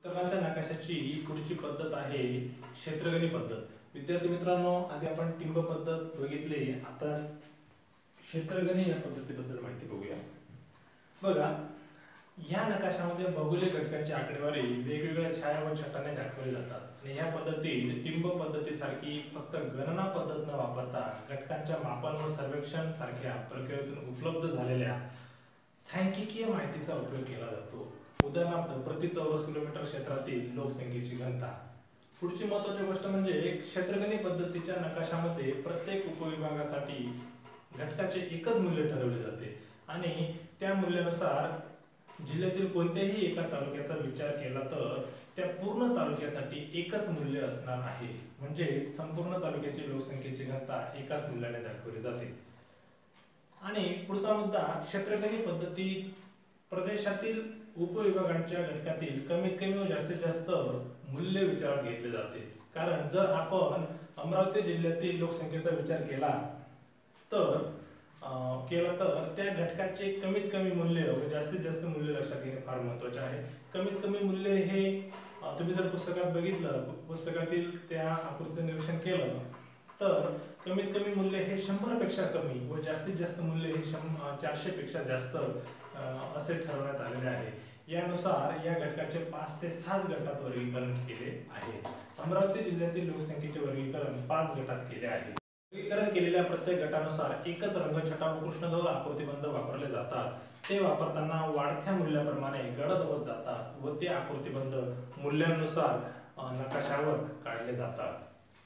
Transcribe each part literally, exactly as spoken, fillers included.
वितरणाच्या नकाशाची पुढची पद्धत आहे क्षेत्रगणी पद्धत। विद्यार्थी मित्रांनो, आधी आपण टिंब पद्धत बघितली, आता क्षेत्रगणी या पद्धतीबद्दल माहिती बघूया। बघा, या नकाशामध्ये भौगोलिक घटकांची आकडेवारी वेगवेगळ्या छाया व छटाने दाखवली जातात आणि या पद्धतीत टिंब पद्धतीसारखी फक्त गणना पद्धत न वापरता घटकांच्या मापन व सर्वेक्षण सारख्या प्रक्रियेतून उपलब्ध झालेल्या सांख्यिकीय माहितीचा उपयोग केला जातो। उदाहरणार्थ, प्रति चौरस किलोमीटर क्षेत्रातील लोकसंख्येची घनता। पुढची महत्त्वाची गोष्ट म्हणजे क्षेत्रगणी पद्धतीच्या नकाशामध्ये प्रत्येक उपविभागासाठी घटकाचे एकच मूल्य ठरवले जाते आणि त्या मूल्यानुसार जिल्ह्यातील कोणत्याही एका तालुक्याचा विचार केला तर त्या पूर्ण तालुक्यासाठी एकच मूल्य असणार आहे, म्हणजे संपूर्ण तालुक्याची लोकसंख्येची घनता एकाच मूल्याने दाखवली जाते। आणि पुढचा मुद्दा, क्षेत्रगणी पद्धतीत प्रदेशातील उपविभागांच्या घटकातील कमीत कमी व जास्तीत जास्त मूल्य विचारात घेतले जाते। कारण जर आपण अमरावती जिल्ह्यातील लोकसंख्येचा विचार केला तर केला तर त्या घटकाचे कमीत कमी मूल्य व जास्तीत जास्त मूल्य लक्षात घेणे फार महत्त्वाचे आहे। कमीत कमी मूल्य हे तुम्ही जर पुस्तकात बघितलं, पुस्तकातील त्या आकृतीचं निरीक्षण केलं तर कमीत कमी मूल्य हे शंभर पेक्षा कमी व जास्तीत जास्त मूल्य हे चारशे पेक्षा जास्त असे ठरवण्यात आलेले आहे। यानुसार या घटकाचे पाच ते सात गटात वर्गीकरण केले आहे। अमरावती जिल्ह्यातील लोकसंख्येचे वर्गीकरण पाच गटात केले आहे। वर्गीकरण केलेल्या प्रत्येक गटानुसार एकच रंगछटा व कृष्णधवल आकृतिबंध वापरले जातात। ते वापरताना वाढत्या मूल्याप्रमाणे गडद होत जातात व ते आकृतिबंध मूल्यानुसार नकाशावर काढले जातात।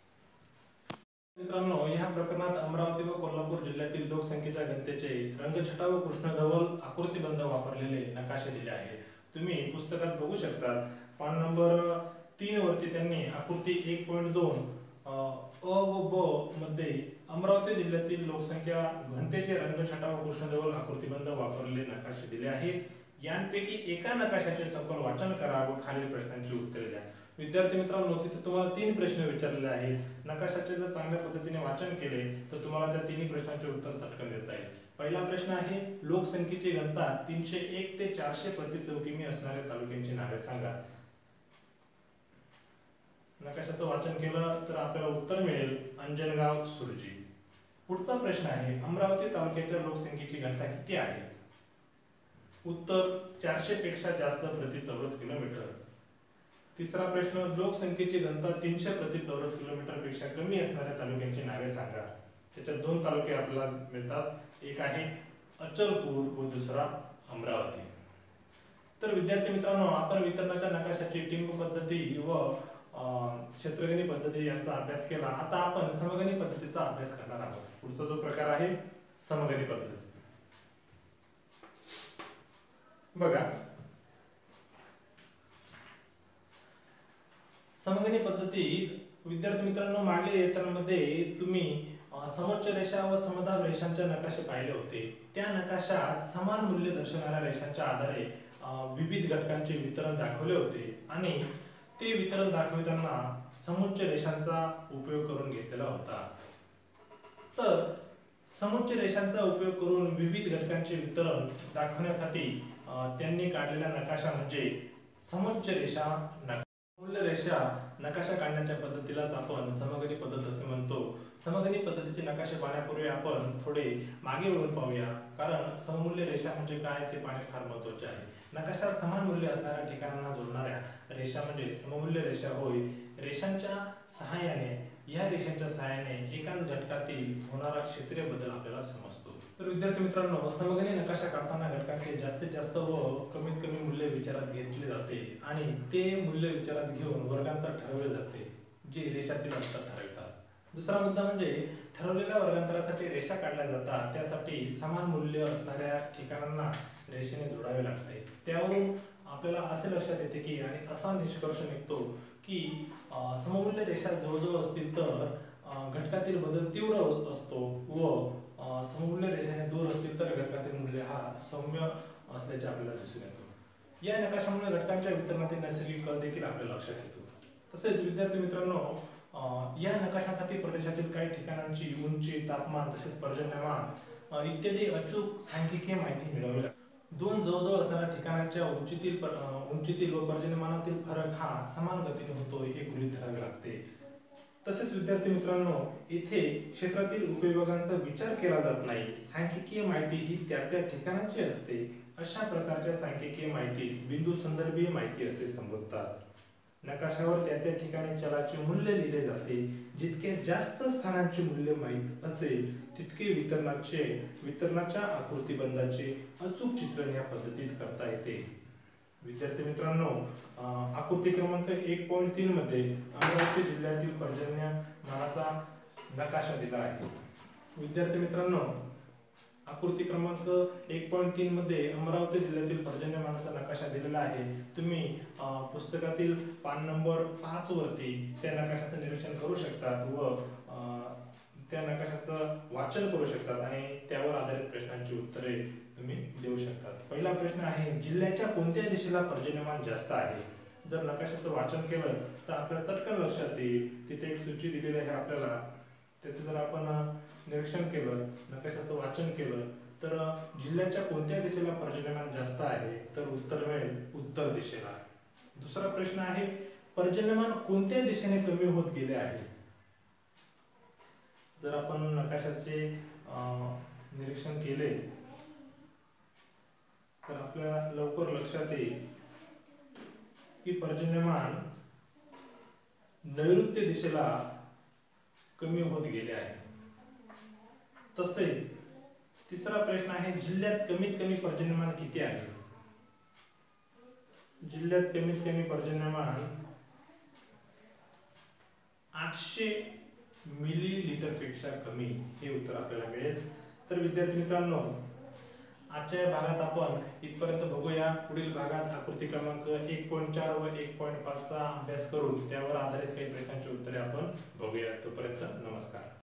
मित्रांनो, या प्रकरणात अमरावती व कोल्हापूर जिल्ह्यातील लोकसंख्येच्या घनतेचे रंगछटा व कृष्णधवल आकृतिबंध वापरलेले नकाशे दिले आहेत। तुम्ही पुस्तकात बघू शकता, पान नंबर तीन वरती त्यांनी आकृती एक पॉइंट दोन अ व ब मध्ये अमरावती जिल्ह्यातील लोकसंख्या घनतेचे रंगछटा व कृष्णधवल आकृतिबंध वापरलेले नकाशे दिले आहेत। यांपैकी एका नकाशाचे सखोल वाचन करा व खालील प्रश्नांची उत्तरे द्या। विद्यार्थी मित्रांनो, तिथे तुम्हाला तीन प्रश्न विचारलेले आहेत। नकाशाचे जर चांगल्या पद्धतीने वाचन केले तर तुम्हाला त्या तिन्ही प्रश्नांचे उत्तर चटकन देता येईल। पहिला प्रश्न आहे, लोकसंख्येची घनता तीनशे एक ते चारशे प्रति चौकिमी असणाऱ्या तालुक्यांची नावे सांगा। नकाशाचं वाचन केलं तर आपल्याला उत्तर मिळेल अंजनगाव, सुरजी। पुढचा प्रश्न आहे, अमरावती तालुक्याच्या लोकसंख्येची घनता किती आहे? उत्तर चारशे पेक्षा जास्त प्रति चौरस किलोमीटर। तिसरा प्रश्न, लोकसंख्येची घनता तीनशे प्रति चौरस किलोमीटर पेक्षा कमी असणाऱ्या तालुक्यांची नावे सांगा। त्याच्यात दोन तालुके आपल्याला मिळतात, एक आहे अचलपूर व दुसरा अमरावती। तर विद्यार्थी मित्रांनो, आपण वितरणाच्या नकाशाची टिंब पद्धती व क्षेत्रगणी पद्धती यांचा अभ्यास केला। आता आपण समगणी पद्धतीचा अभ्यास करणार आहोत। पुढचा जो प्रकार आहे समगणी पद्धती। बघा, समगणी पद्धतीत विद्यार्थी मित्रांनो, मागील इयत्तांमध्ये तुम्ही समोच्च रेषा व समदाब रेषांचे नकाशे पाहिले होते। त्या नकाशात समान मूल्य दर्शवणाऱ्या रेषांच्या आधारे विविध घटकांचे वितरण दाखवले होते आणि ते वितरण दाखवताना समोच्च रेषांचा उपयोग करून घेतलेला होता। तर समोच्च रेषांचा उपयोग करून विविध घटकांचे वितरण दाखवण्यासाठी त्यांनी काढलेला नकाशा म्हणजे समोच्च रेषा नकाशा। मूल्य रेषा नकाशा काढण्याच्या पद्धतीलाच आपण समगणी पद्धत असे म्हणतो। समगणी पद्धतीचे नकाशे पाहण्यापूर्वी आपण थोडे मागे वळून पाहूया, कारण सममूल्य रेषा म्हणजे काय ते पाहणे फार महत्त्वाचे आहे। नकाशात समान मूल्य असणाऱ्या ठिकाणांना जोडणाऱ्या रेषा म्हणजे सममूल्य रेषा होय। रेषांच्या सहाय्याने या रेषांच्या सहाय्याने एकाच घटकातील होणारा क्षेत्रीय बदल आपल्याला समजतो। तर विद्यार्थी मित्रांनो, समगणी नकाशा काढताना घटकांचे जास्तीत जास्त व कमीत कमी मूल्य विचारात घेतले जाते आणि ते मूल्य विचारात घेऊन वर्गांतर ठरवले जाते, जे रेषातील अंतर ठरवतात। दुसरा मुद्दा म्हणजे ठरवलेल्या वर्गांतरासाठी रेषा काढल्या जातात, त्यासाठी समान मूल्य असणाऱ्या ठिकाणांना रेषेने जोडावे लागते। त्यावरून आपल्याला असे लक्षात येते की आणि असा निष्कर्ष निघतो की सममूल्य रेषा जवळजवळ असतील तर घटकातील बदल तीव्र असतो व सममूल्य रेषेने दूर असतील तर घटकातील मूल्य हा सौम्य असल्याचे आपल्याला दिसून येतो। या नकाशामुळे घटकांच्या वितरणातील नैसर्गिक कल देखील आपल्या लक्षात येतो। तसेच विद्यार्थी मित्रांनो, या नकाशासाठी प्रदेशातील काही ठिकाणांची उंची, तापमान तसेच पर्जन्यमान इत्यादी अचूक सांख्यिकीय माहिती मिळवावी लागते। दोन जवळजवळ असणाऱ्या ठिकाणांच्या उंचीतील पर- अं, उंचीतील व पर्जन्यमानातील फरक हा समान गतीने होतो हे गृहीत धरावे लागते. तसेच विद्यार्थी मित्रांनो, इथे क्षेत्रातील उपविभागांचा विचार केला जात नाही. सांख्यिकीय माहिती ही त्या त्या ठिकाणाची असते. अशा प्रकारच्या सांख्यिकीय माहितीस बिंदू संदर्भीय माहिती असे संबोधतात. नकाशावर त्या त्या ठिकाणी चलाचे मूल्य लिहिले जाते. जितके जास्त स्थानांचे मूल्य माहित असेल तितके वितरणाचे वितरणाच्या आकृतिबंधाचे अचूक चित्रण या पद्धतीत करता येते. विद्यार्थी मित्रांनो, अं, आकृती क्रमांक एक पॉईंट तीन मध्ये अमरावती जिल्ह्यातील पर्जन्यमानाचा नकाशा दिला आहे. विद्यार्थी मित्रांनो, आकृती क्रमांक एक पॉईंट तीन मध्ये अमरावती जिल्ह्यातील पर्जन्यमानाचा नकाशा दिलेला आहे. तुम्ही अं, पुस्तकातील पान नंबर पाच वरती त्या नकाशाचं निरीक्षण करू शकतात व अं, त्या नकाशाचं वाचन करू शकतात आणि त्यावर आधारित प्रश्नांची उत्तरे तुम्ही देऊ शकतात. पहिला प्रश्न आहे, जिल्ह्याच्या कोणत्या दिशेला पर्जन्यमान जास्त आहे? जर नकाशाचं वाचन केलं तर आपल्याला चटकन लक्षात येईल. तिथे एक सूची दिलेली आहे आपल्याला. त्याचं जर आपण निरीक्षण केलं, नकाशाचं वाचन केलं तर जिल्ह्याच्या कोणत्या दिशेला पर्जन्यमान जास्त आहे? तर उत्तर मिळेल उत्तर दिशेला. दुसरा प्रश्न आहे, पर्जन्यमान कोणत्या दिशेने कमी होत गेले आहे? जर आपण नकाशाचे निरीक्षण केले तर आपल्याला लवकर लक्षात येईल की पर्जन्यमान नैऋत्य दिशेला कमी होत गेले आहे. तसेच तिसरा प्रश्न आहे, जिल्ह्यात कमीत कमी पर्जन्यमान किती आहे? जिल्ह्यात कमीत कमी पर्जन्यमान आठशे मिलीलीटर पेक्षा कमी हे उत्तर आपल्याला मिळेल. तर विद्यार्थी मित्रांनो, आजच्या या भागात आपण इथपर्यंत बघूया. पुढील भागात आकृती क्रमांक एक पॉईंट चार व एक पॉईंट पाच चा अभ्यास करून त्यावर आधारित काही प्रश्नांची उत्तरे आपण बघूया. तोपर्यंत नमस्कार.